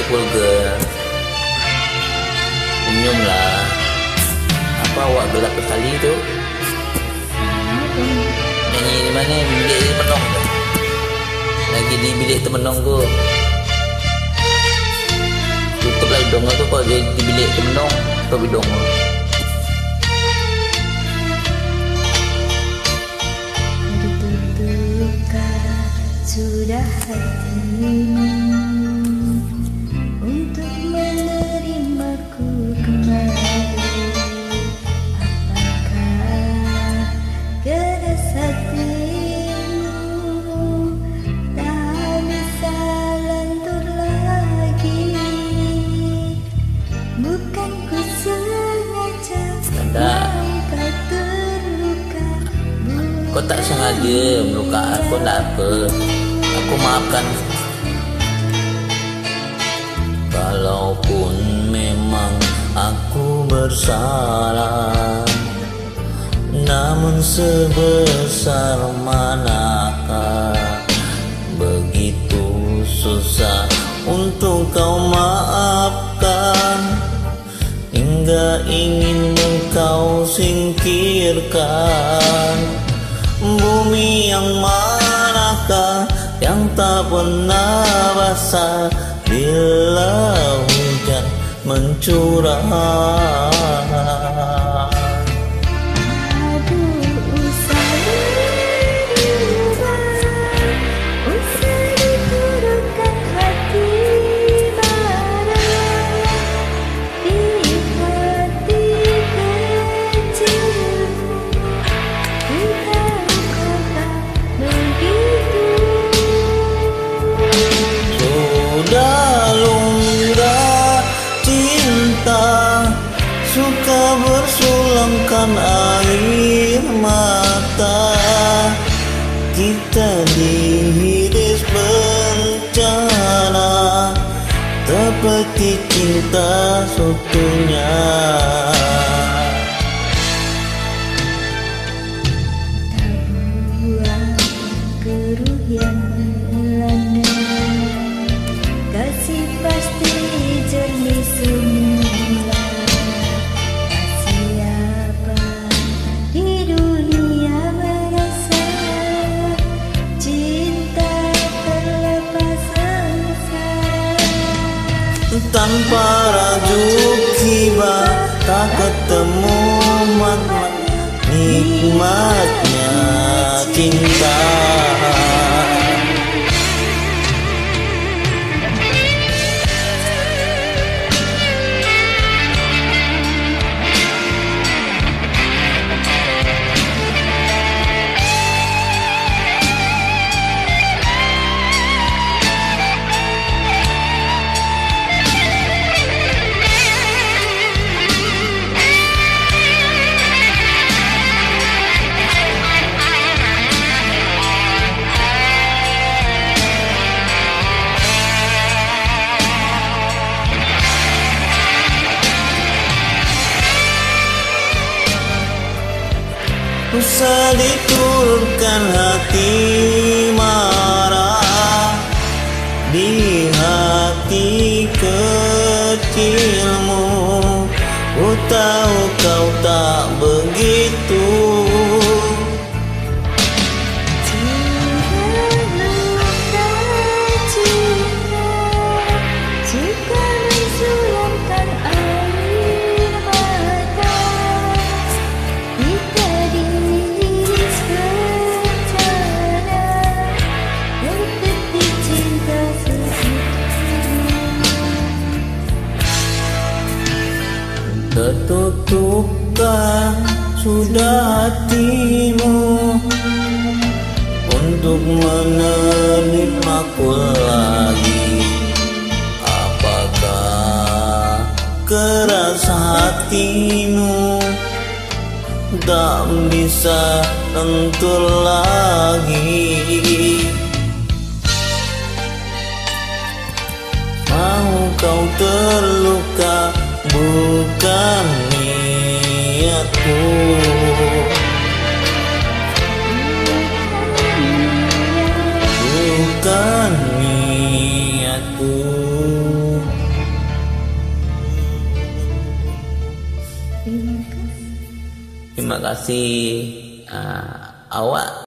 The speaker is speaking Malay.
vulgar. Senyumlah. Apa awak gelap sekali tu? Nyanyi di mana? Bilik Temenong tu. Lagi di bilik Temenong tu. Tutuplah hidung tu kau di bilik Temenong. Tutup hidung tu. Tertutupkah sudah hatimu untuk menerimaku kembali? Apakah keras hatimu tak bisa lentur lagi? Bukan ku sengaja kau terluka. Kau tak sengaja meluka aku, tak apa. Aku maafkan. Kalaupun memang aku bersalah, namun sebesar manakah begitu susah untuk kau maafkan, hingga ingin kau singkirkan. Bumi yang manakah yang tak pernah basah bila hujan mencurah? Suka bersulangkan air mata, kita dihiris bencana, seperti cinta seutuhnya. Buang keruh yang melanda, kasih pasti jernih semula. Siapa di dunia merasa cinta terlepas sengsara? Tanpa rajuk hibah tak ketemu makna nikmatnya cinta. Usah diturunkan hati marah di hati kecilmu. Ku tahu kau tak begitu. Tertutupkah sudah hatimu untuk menerimaku lagi? Apakah keras hatimu tak bisa lentur lagi? Mau kau terluka, bukan niatku. Bukan niatku. Terima kasih awak